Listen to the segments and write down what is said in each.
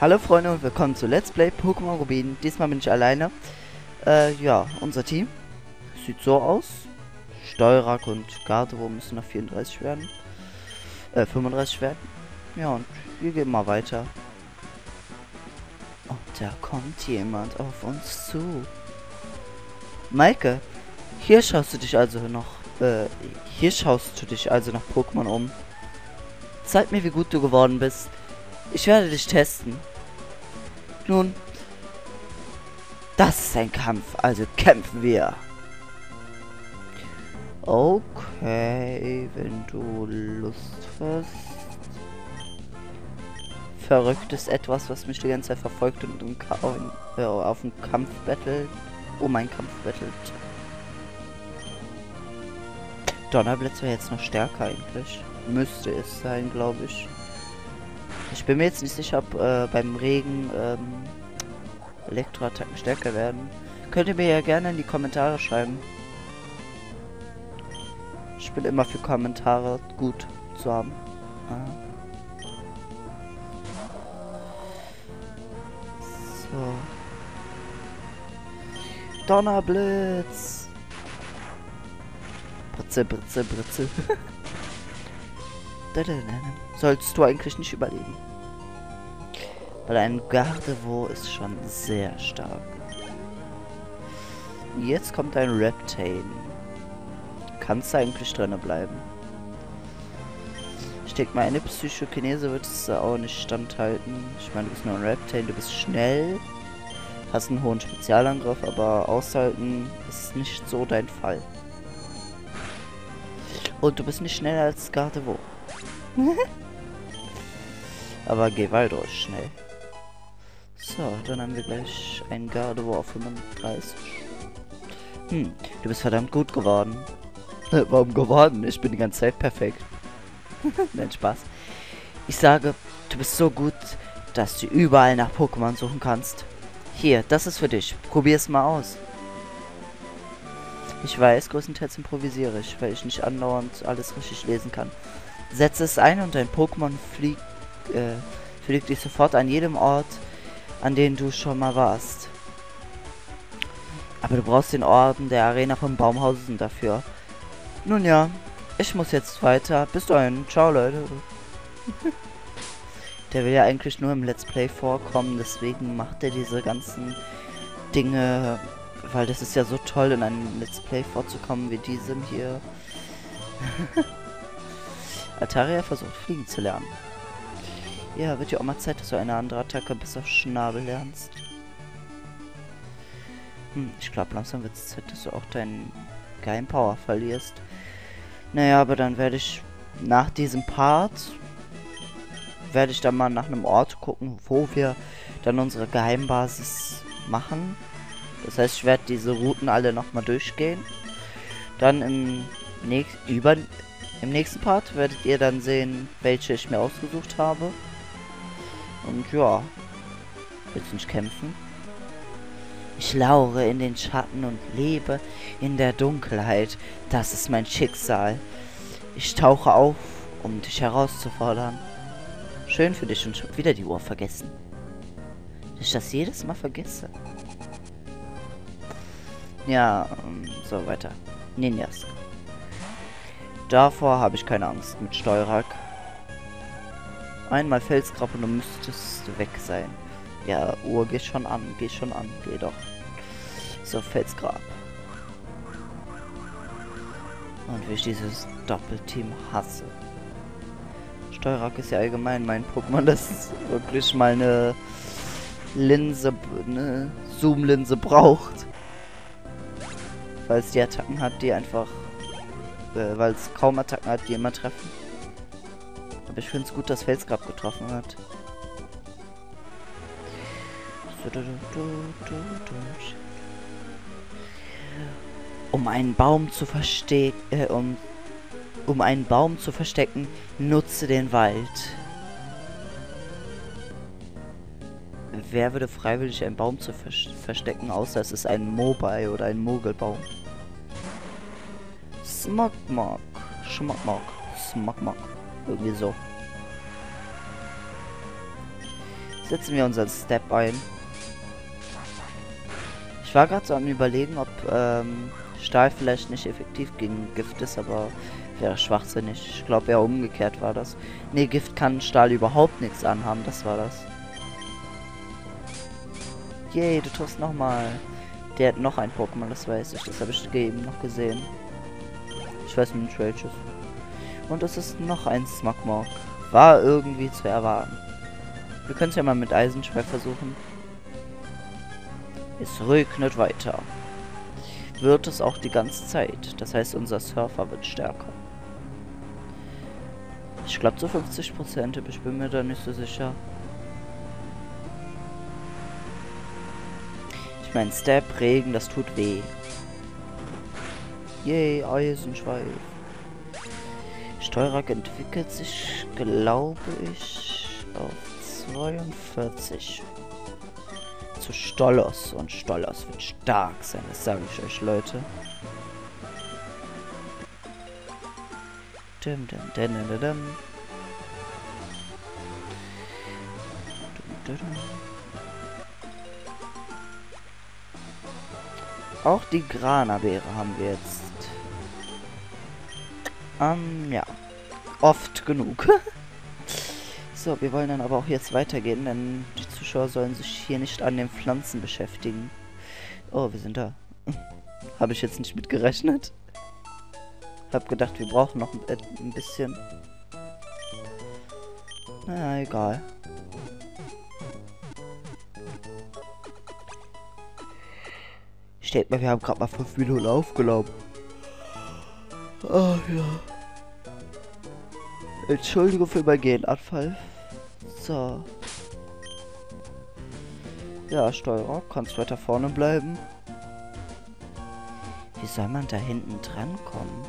Hallo Freunde und willkommen zu Let's Play Pokémon Rubin. Diesmal bin ich alleine. Ja, unser Team sieht so aus. Steurak und Garderobe müssen noch 34 werden. 35 werden. Ja, und wir gehen mal weiter. Und da kommt jemand auf uns zu. Maike, hier schaust du dich also noch nach Pokémon um. Zeig mir, wie gut du geworden bist. Ich werde dich testen. Nun, das ist ein Kampf, also kämpfen wir. Okay, wenn du Lust hast. Verrückt ist etwas, was mich die ganze Zeit verfolgt und auf dem Kampf battelt. Um einen Kampf battelt. Donnerblitz wäre jetzt noch stärker eigentlich. Müsste es sein, glaube ich. Ich bin mir jetzt nicht sicher, ob beim Regen Elektroattacken stärker werden. Könnt ihr mir ja gerne in die Kommentare schreiben. Ich bin immer für Kommentare gut zu haben. So. Donnerblitz. Britze, Britze, Britze. Sollst du eigentlich nicht überleben. Weil ein Gardevoir ist schon sehr stark. Jetzt kommt ein Reptane. Kannst du eigentlich drinne bleiben. Ich denke mal, eine Psychokinese wird es auch nicht standhalten. Ich meine, du bist nur ein Reptane, du bist schnell. Hast einen hohen Spezialangriff, aber aushalten ist nicht so dein Fall. Und du bist nicht schneller als Gardevoir. Aber Gewaldo ist schnell. So, dann haben wir gleich einen Gardevoir auf 35. Du bist verdammt gut geworden. Warum geworden? Ich bin die ganze Zeit perfekt. Nein, Spaß. Ich sage, du bist so gut, dass du überall nach Pokémon suchen kannst. Hier, das ist für dich. Probier's mal aus. Ich weiß, größtenteils improvisiere ich, weil ich nicht andauernd alles richtig lesen kann. Setze es ein und dein Pokémon fliegt dich sofort an jedem Ort, an dem du schon mal warst. Aber du brauchst den Orden der Arena von Baumhausen dafür. Nun ja, ich muss jetzt weiter. Bis dahin. Ciao, Leute. Der will ja eigentlich nur im Let's Play vorkommen, deswegen macht er diese ganzen Dinge, weil das ist ja so toll, in einem Let's Play vorzukommen wie diesem hier. Altaria versucht fliegen zu lernen. Ja, wird ja auch mal Zeit, dass du eine andere Attacke bis auf Schnabel lernst. Ich glaube, langsam wird es Zeit, dass du auch deinen Geheim Power verlierst. Naja, aber dann werde ich nach diesem Part dann mal nach einem Ort gucken, wo wir dann unsere Geheimbasis machen. Das heißt, ich werde diese Routen alle nochmal durchgehen. Dann im nächsten Part werdet ihr dann sehen, welche ich mir ausgesucht habe. Und ja, willst du nicht kämpfen? Ich lauere in den Schatten und lebe in der Dunkelheit. Das ist mein Schicksal. Ich tauche auf, um dich herauszufordern. Schön für dich und ich hab wieder die Uhr vergessen. Dass ich das jedes Mal vergesse. Ja, so weiter. Ninjas. Davor habe ich keine Angst mit Steurak. Einmal Felsgrab und du müsstest weg sein. Ja, Uhr, geh schon an, geh doch. So, Felsgrab. Und wie ich dieses Doppelteam hasse. Steurak ist ja allgemein mein Pokémon, das wirklich mal eine Linse, eine Zoom-Linse braucht. Weil es die Attacken hat, die einfach, weil es kaum Attacken hat, die immer treffen. Aber ich finde es gut, dass Felsgrab getroffen hat. Um einen Baum zu verstecken, um einen Baum zu verstecken, nutze den Wald. Wer würde freiwillig einen Baum zu verstecken, außer es ist ein Mobile oder ein Mogelbaum? Smogmog. Smogmog. Irgendwie so. Setzen wir unseren Step ein. Ich war gerade so am Überlegen, ob Stahl vielleicht nicht effektiv gegen Gift ist, aber wäre schwachsinnig. Ich glaube, eher umgekehrt war das. Nee, Gift kann Stahl überhaupt nichts anhaben, das war das. Yay, du tust nochmal. Der hat noch ein Pokémon, das weiß ich. Das habe ich eben noch gesehen. Ich weiß nicht welches. Und es ist noch ein Smugmog. War irgendwie zu erwarten. Wir können es ja mal mit Eisenschweif versuchen. Es regnet weiter. Wird es auch die ganze Zeit. Das heißt, unser Surfer wird stärker. Ich glaube zu 50%, aber ich bin mir da nicht so sicher. Ich meine, Step, Regen, das tut weh. Yay, Eisenschweif. Steurak entwickelt sich, glaube ich, auf 42. Zu Stollos. Und Stollos wird stark sein, das sage ich euch, Leute. Dim, dim, dim, dim, dim. Dum, dum, dum. Auch die Granabeere haben wir jetzt. Ja. Oft genug. So, wir wollen dann aber auch jetzt weitergehen, denn die Zuschauer sollen sich hier nicht an den Pflanzen beschäftigen. Oh, wir sind da. Habe ich jetzt nicht mit gerechnet. Hab gedacht, wir brauchen noch ein bisschen. Naja, egal. Steht mal, wir haben gerade mal 5 Minuten aufgenommen. Oh ja. Entschuldigung für meinen Genanfall. So. Ja, Steuerer, kannst weiter vorne bleiben. Wie soll man da hinten dran kommen?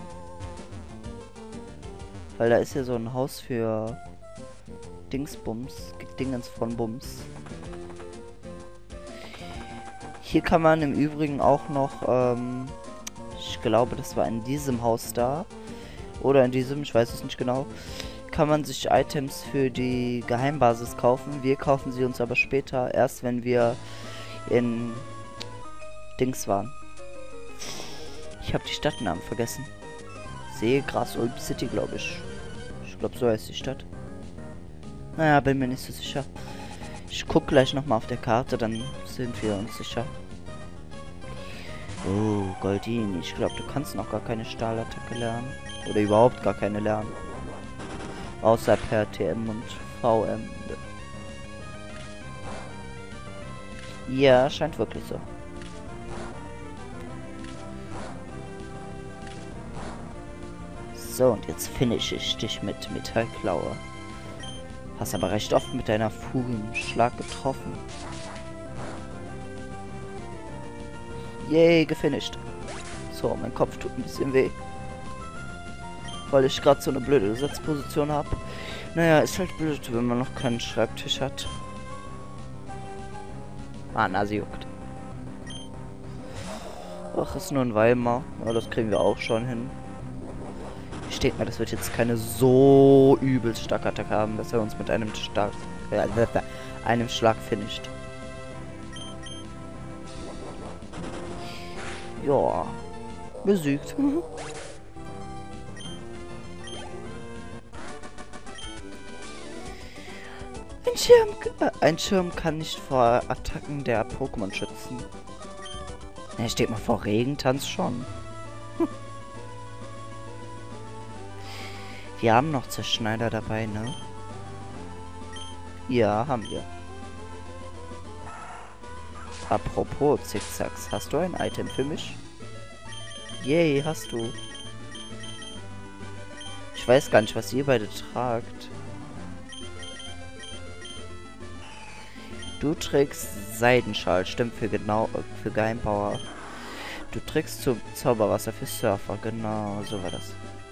Weil da ist ja so ein Haus für Dingsbums, Dingens von Bums. Hier kann man im Übrigen auch noch, ich glaube, das war in diesem Haus da. Oder in diesem, ich weiß es nicht genau. Kann man sich Items für die Geheimbasis kaufen. Wir kaufen sie uns aber später, erst wenn wir in Dings waren. Ich habe die Stadtnamen vergessen. Seegras Ulm City, glaube ich. Ich glaube, so heißt die Stadt. Naja, bin mir nicht so sicher. Ich gucke gleich nochmal auf der Karte, dann sind wir uns sicher. Oh, Goldini. Ich glaube, du kannst noch gar keine Stahlattacke lernen. Oder überhaupt gar keine lernen. Außer per TM und VM. Ja, scheint wirklich so. So, und jetzt finish ich dich mit Metallklaue. Hast aber recht oft mit deiner Fugenschlag getroffen. Yay, gefinisht. So, mein Kopf tut ein bisschen weh. Weil ich gerade so eine blöde Sitzposition habe. Naja, ist halt blöd, wenn man noch keinen Schreibtisch hat. Ah, Nase juckt. Ach, ist nur ein Weimar. Ja, das kriegen wir auch schon hin. Steht mir, das wird jetzt keine so übelst starke Attacke haben, dass er uns mit einem Schlag finisht. Ja, besiegt. Ein Schirm kann nicht vor Attacken der Pokémon schützen. Ja, steht mal, vor Regentanz schon. Wir haben noch Zerschneider dabei, ne? Ja, haben wir. Apropos Zickzacks, hast du ein Item für mich? Yay, hast du. Ich weiß gar nicht, was ihr beide tragt. Du trägst Seidenschal, stimmt, für Geheimpower. Du trägst Zauberwasser für Surfer, genau, so war das.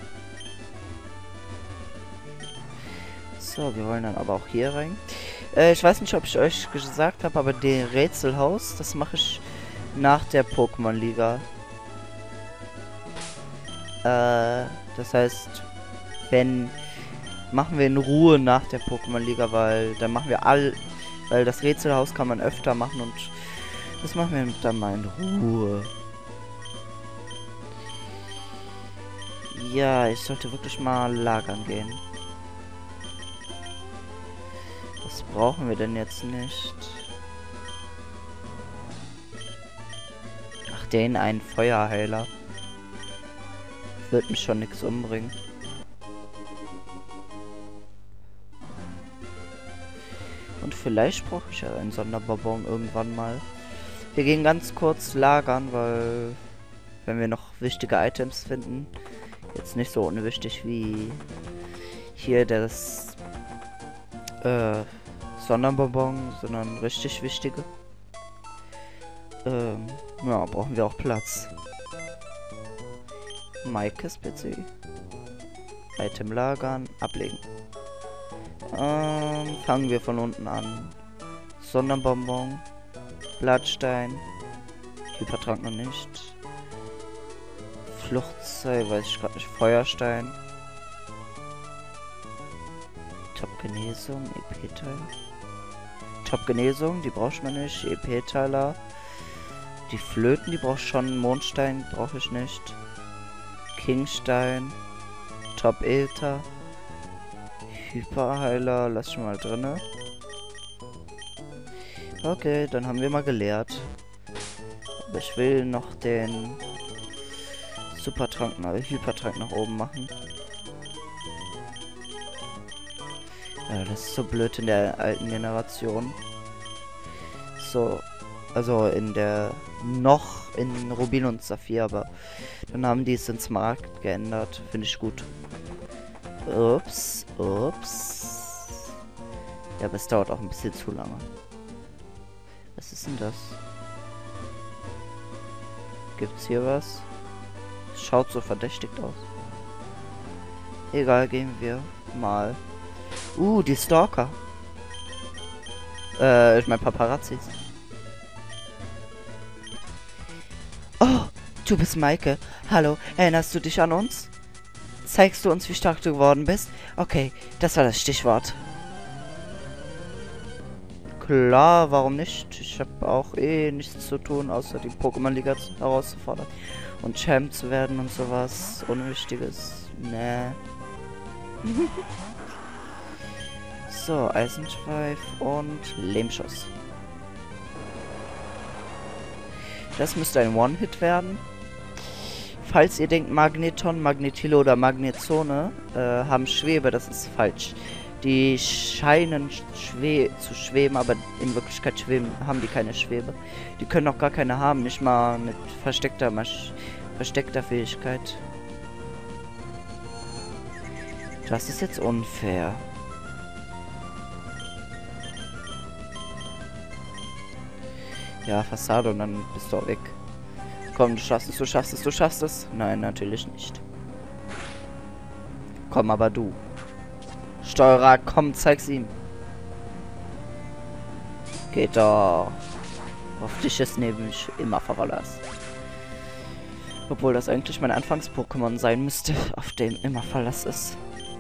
So, wir wollen dann aber auch hier rein. Ich weiß nicht, ob ich euch gesagt habe, aber den Rätselhaus, das mache ich nach der Pokémon-Liga. Das heißt, machen wir in Ruhe nach der Pokémon-Liga, weil dann machen wir Weil das Rätselhaus kann man öfter machen und das machen wir dann mal in Ruhe. Ja, ich sollte wirklich mal lagern gehen. Was brauchen wir denn jetzt nicht? Ach, den einen Feuerheiler. Wird mich schon nichts umbringen. Und vielleicht brauche ich ja einen Sonderbonbon irgendwann mal. Wir gehen ganz kurz lagern, weil wenn wir noch wichtige Items finden, jetzt nicht so unwichtig wie hier das Sonderbonbon, sondern richtig wichtige. Ja, brauchen wir auch Platz. Maikes PC. Item lagern, ablegen. Fangen wir von unten an. Sonderbonbon, Blattstein, Hypertrank noch nicht. Fluchtseil, weiß ich gerade nicht. Feuerstein. Top-Genesung, EP-Teiler. Top-Genesung, die braucht man nicht. EP-Teiler. Die Flöten, die braucht schon. Mondstein brauche ich nicht. Kingstein. Top-Ether. Hyperheiler, lass ich mal drinne. Okay, dann haben wir mal geleert. Aber ich will noch den Supertrank, Hypertrank nach oben machen. Ja, das ist so blöd in der alten Generation. So, also in der noch in Rubin und Saphir, aber dann haben die es ins Markt geändert. Finde ich gut. Ups, ups. Ja, aber es dauert auch ein bisschen zu lange. Was ist denn das? Gibt's hier was? Schaut so verdächtig aus. Egal, gehen wir mal. Die Stalker. Ich mein Paparazzis. Oh, du bist Maike. Hallo, erinnerst du dich an uns? Zeigst du uns, wie stark du geworden bist? Okay, das war das Stichwort. Klar, warum nicht? Ich habe auch nichts zu tun, außer die Pokémon-Liga herauszufordern. Und Champ zu werden und sowas. Unwichtiges. Nee. So, Eisenschweif und Lehmschuss. Das müsste ein One-Hit werden. Falls ihr denkt, Magneton, Magnetilo oder Magnetzone haben Schwebe, das ist falsch. Die scheinen zu schweben, aber in Wirklichkeit haben die keine Schwebe. Die können auch gar keine haben, nicht mal mit versteckter Fähigkeit. Das ist jetzt unfair. Ja, Fassade und dann bist du auch weg. Komm, du schaffst es, du schaffst es, du schaffst es. Nein, natürlich nicht. Komm, aber du. Steuerer, komm, zeig's ihm. Geht doch. Auf dich ist nämlich immer Verlass. Obwohl das eigentlich mein Anfangs-Pokémon sein müsste, auf dem immer Verlass ist.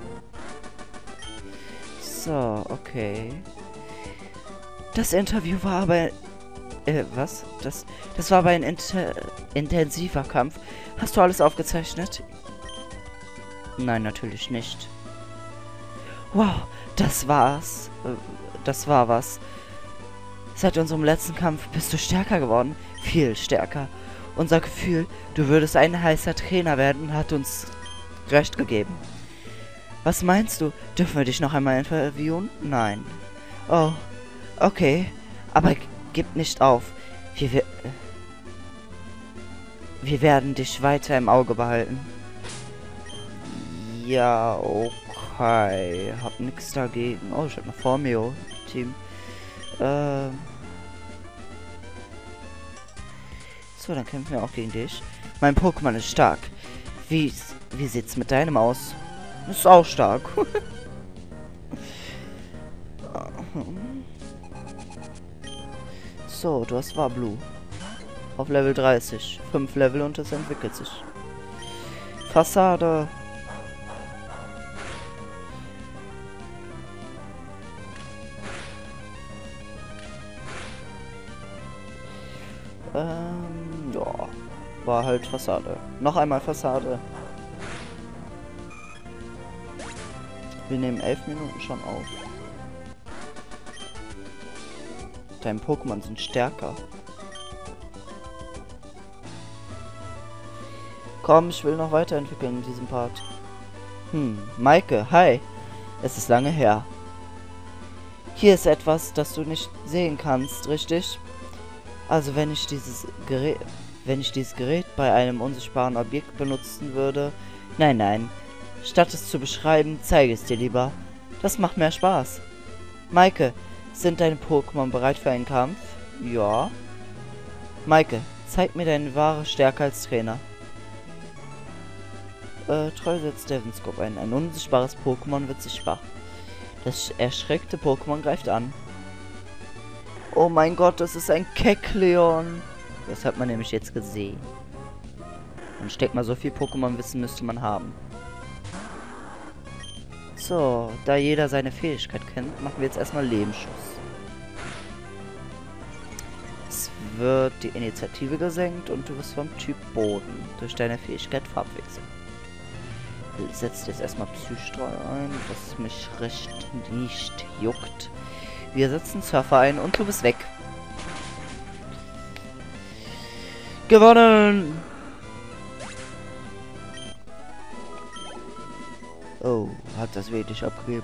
So, okay. Das Interview war aber... was? Das war aber ein intensiver Kampf. Hast du alles aufgezeichnet? Nein, natürlich nicht. Wow, das war's. Das war was. Seit unserem letzten Kampf bist du stärker geworden. Viel stärker. Unser Gefühl, du würdest ein heißer Trainer werden, hat uns recht gegeben. Was meinst du? Dürfen wir dich noch einmal interviewen? Nein. Oh, okay. Aber gib nicht auf. Wir werden dich weiter im Auge behalten. Ja, okay. Hab nix dagegen. Oh, ich hab noch Formio-Team. So, dann kämpfen wir auch gegen dich. Mein Pokémon ist stark. Wie sieht's mit deinem aus? Ist auch stark. So, du hast Wablu. Auf Level 30. 5 Level und es entwickelt sich. Fassade. Ja. War halt Fassade. Noch einmal Fassade. Wir nehmen 11 Minuten schon auf. Deine Pokémon sind stärker. Komm, ich will noch weiterentwickeln in diesem Part. Maike, hi. Es ist lange her. Hier ist etwas, das du nicht sehen kannst, richtig? Also wenn ich dieses Gerät bei einem unsichtbaren Objekt benutzen würde... Nein. Statt es zu beschreiben, zeige es dir lieber. Das macht mehr Spaß. Maike, sind deine Pokémon bereit für einen Kampf? Ja. Maike, zeig mir deine wahre Stärke als Trainer. Treu setzt Devinscope ein. Ein unsichtbares Pokémon wird sichtbar. Das erschreckte Pokémon greift an. Oh mein Gott, das ist ein Kecleon. Das hat man nämlich jetzt gesehen. Und steckt mal, so viel Pokémon-Wissen müsste man haben. So, da jeder seine Fähigkeit kennt, machen wir jetzt erstmal Lebensschuss. Es wird die Initiative gesenkt und du wirst vom Typ Boden durch deine Fähigkeit Farbwechsel. Ich setze jetzt erstmal Psystrahl ein, was mich recht nicht juckt. Wir setzen Surfer ein und du bist weg. Gewonnen! Oh, hat das wirklich abgegeben.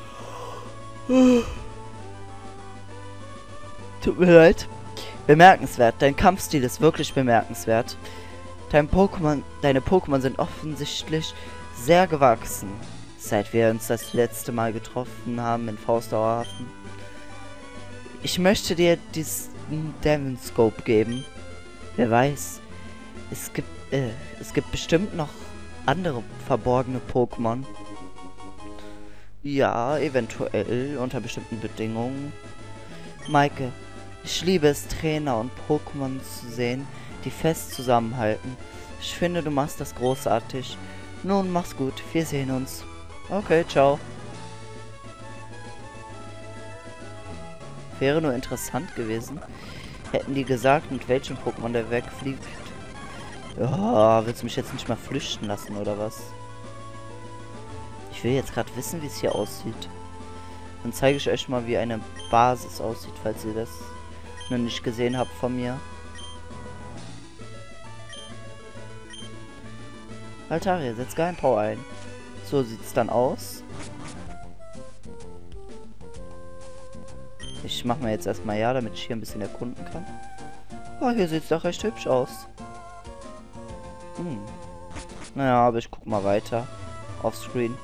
Tut mir leid. Bemerkenswert. Dein Kampfstil ist wirklich bemerkenswert. Deine Pokémon sind offensichtlich sehr gewachsen, seit wir uns das letzte Mal getroffen haben in Faustdauerhafen. Ich möchte dir diesen Devinscope geben. Wer weiß, es gibt bestimmt noch andere verborgene Pokémon. Ja, eventuell, unter bestimmten Bedingungen. Maike, ich liebe es, Trainer und Pokémon zu sehen, die fest zusammenhalten. Ich finde, du machst das großartig. Nun, mach's gut, wir sehen uns. Okay, ciao. Wäre nur interessant gewesen, hätten die gesagt, mit welchem Pokémon der wegfliegt. Ja, willst du mich jetzt nicht mal flüchten lassen, oder was? Ich will jetzt gerade wissen, wie es hier aussieht. Dann zeige ich euch mal, wie eine Basis aussieht, falls ihr das noch nicht gesehen habt von mir. Altaria, setzt kein Power ein. So sieht's dann aus. Ich mache mir jetzt erstmal ja, damit ich hier ein bisschen erkunden kann. Oh, hier sieht's doch recht hübsch aus. Naja, aber ich guck mal weiter. Offscreen.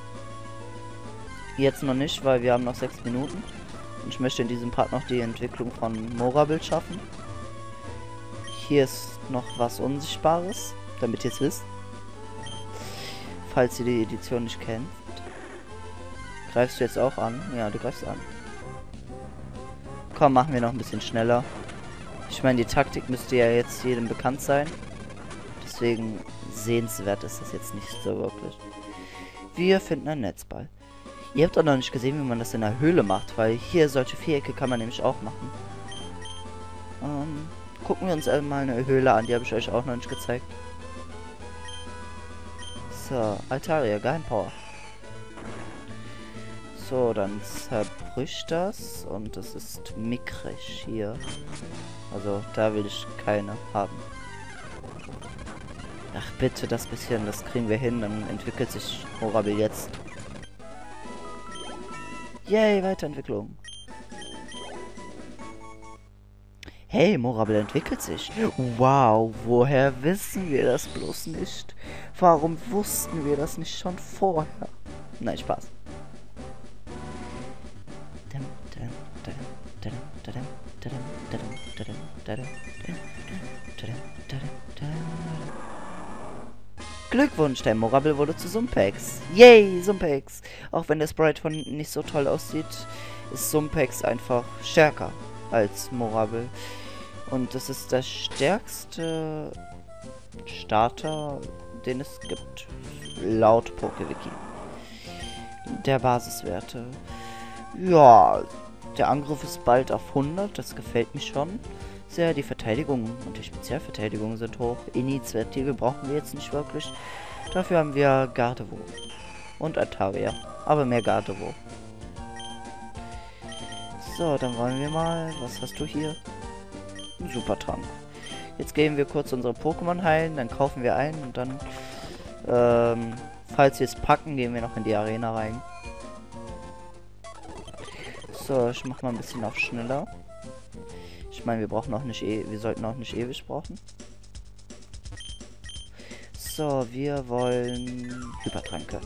Jetzt noch nicht, weil wir haben noch 6 Minuten. Und ich möchte in diesem Part noch die Entwicklung von Morabil schaffen. Hier ist noch was Unsichtbares, damit ihr es wisst. Falls ihr die Edition nicht kennt. Greifst du jetzt auch an? Ja, du greifst an. Komm, machen wir noch ein bisschen schneller. Ich meine, die Taktik müsste ja jetzt jedem bekannt sein. Deswegen sehenswert ist das jetzt nicht so wirklich. Wir finden einen Netzball. Ihr habt auch noch nicht gesehen, wie man das in der Höhle macht, weil hier solche Vierecke kann man nämlich auch machen. Gucken wir uns einmal eine Höhle an, die habe ich euch auch noch nicht gezeigt. So, Altaria, Geheimpower. So, dann zerbricht das und das ist mickrig hier. Also, da will ich keine haben. Ach bitte, das bisschen, das kriegen wir hin, dann entwickelt sich Morabil jetzt. Yay, Weiterentwicklung. Hey, Morabil entwickelt sich. Wow, woher wissen wir das bloß nicht? Warum wussten wir das nicht schon vorher? Nein, Spaß. Glückwunsch, dein Morabil wurde zu Sumpex. Yay, Sumpex. Auch wenn der Sprite von nicht so toll aussieht, ist Sumpex einfach stärker als Morabil. Und das ist der stärkste Starter, den es gibt, laut PokeWiki. Der Basiswerte. Ja, der Angriff ist bald auf 100, das gefällt mir schon. sehr. Die Verteidigung und die Spezialverteidigung sind hoch. Initiative brauchen wir jetzt nicht wirklich. Dafür haben wir Gardevoir und Altaria, aber mehr Gardevoir. So, dann wollen wir mal. Was hast du hier? Ein Supertrank. Jetzt gehen wir kurz unsere Pokémon heilen, dann kaufen wir ein und dann, falls wir es packen, gehen wir noch in die Arena rein. So, ich mach mal ein bisschen auf schneller. Ich meine, wir brauchen auch nicht wir sollten auch nicht ewig brauchen. So, wir wollen Hypertränke.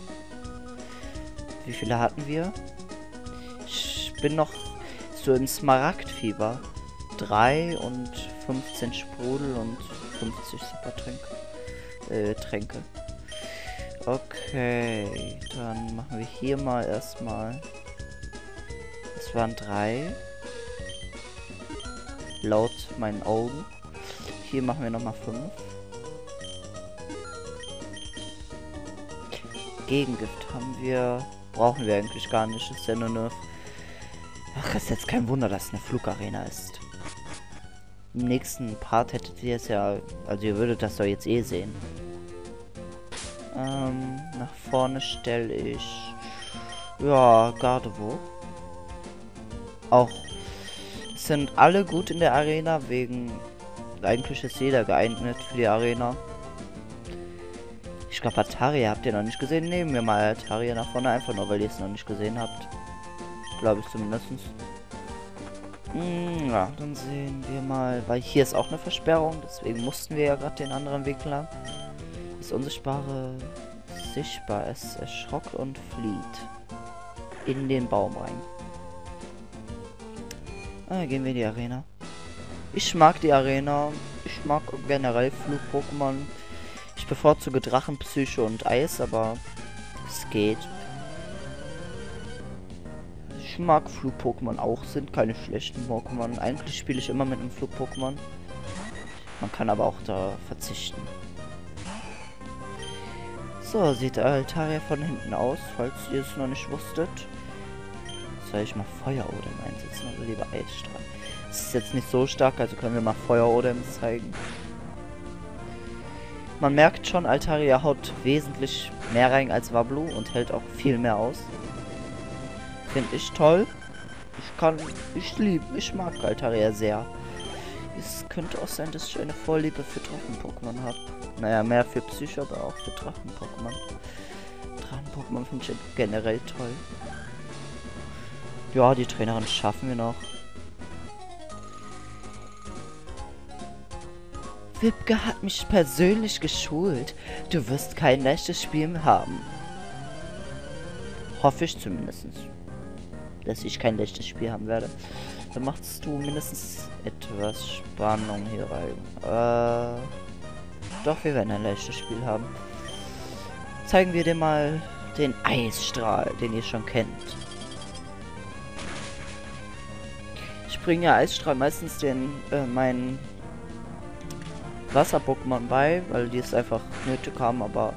Wie viele hatten wir? Ich bin noch so im Smaragdfieber. 3 und 15 Sprudel und 50 Supertränke. Okay, dann machen wir hier mal erstmal. Es waren 3. Laut meinen Augen. Hier machen wir nochmal 5. Gegengift haben wir. Brauchen wir eigentlich gar nicht. Ist ja nur eine. Ach, ist jetzt kein Wunder, dass es eine Flugarena ist. Im nächsten Part hättet ihr es ja. Also ihr würdet das doch jetzt eh sehen. Nach vorne stelle ich. Ja, Gardevoir. Auch. Sind alle gut in der Arena, wegen. Eigentlich ist jeder geeignet für die Arena. Ich glaube, Altaria habt ihr noch nicht gesehen. Nehmen wir mal Altaria nach vorne, einfach nur, weil ihr es noch nicht gesehen habt. Glaube ich zumindest. Ja, dann sehen wir mal, weil hier ist auch eine Versperrung, deswegen mussten wir ja gerade den anderen Weg lang. Das Unsichtbare sichtbar, es erschrockt und flieht in den Baum rein. Gehen wir in die Arena. Ich mag die Arena, ich mag generell Flug-Pokémon. Ich bevorzuge Drachen, Psyche und Eis, aber es geht. Ich mag Flug-Pokémon auch, sind keine schlechten Pokémon. Eigentlich spiele ich immer mit einem Flug-Pokémon. Man kann aber auch da verzichten. So, sieht Altaria von hinten aus, falls ihr es noch nicht wusstet. Soll ich mal Feuerodem einsetzen oder lieber Eisstrahl? Das ist jetzt nicht so stark, also können wir mal Feuerodem zeigen. Man merkt schon, Altaria haut wesentlich mehr rein als Wablu und hält auch viel mehr aus. Finde ich toll. Ich mag Altaria sehr. Es könnte auch sein, dass ich eine Vorliebe für Drachen-Pokémon habe. Naja, mehr für Psycho, aber auch für Drachen-Pokémon. Drachen-Pokémon finde ich generell toll. Ja, die Trainerin schaffen wir noch. Wipke hat mich persönlich geschult. Du wirst kein leichtes Spiel haben. Hoffe ich zumindest. Dass ich kein leichtes Spiel haben werde. Dann machst du mindestens etwas Spannung hier rein. Doch, wir werden ein leichtes Spiel haben. Zeigen wir dir mal den Eisstrahl, den ihr schon kennt. Ich bringe ja Eisstrahl meistens meinen Wasser-Pokémon bei, weil die es einfach nötig haben, aber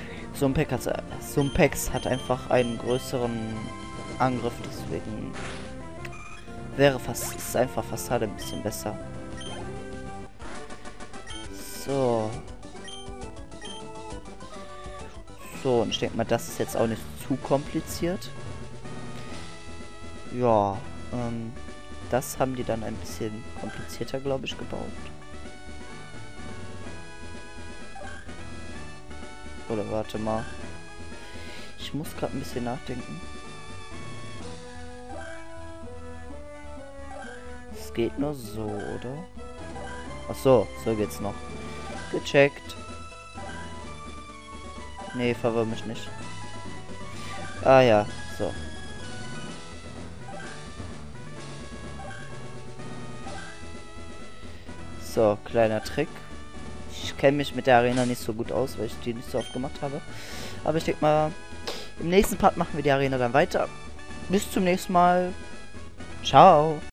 Sumpex hat einfach einen größeren Angriff, deswegen ist einfach Fassade ein bisschen besser. So. So, und ich denke mal, das ist jetzt auch nicht zu kompliziert. Ja, das haben die dann ein bisschen komplizierter, glaube ich, gebaut. Oder warte mal. Ich muss gerade ein bisschen nachdenken. Es geht nur so, oder? Ach so, so geht's noch. Gecheckt. Nee, verwirr mich nicht. Ah ja, so. So, kleiner Trick. Ich kenne mich mit der Arena nicht so gut aus, weil ich die nicht so oft gemacht habe. Aber ich denke mal, im nächsten Part machen wir die Arena dann weiter. Bis zum nächsten Mal. Ciao.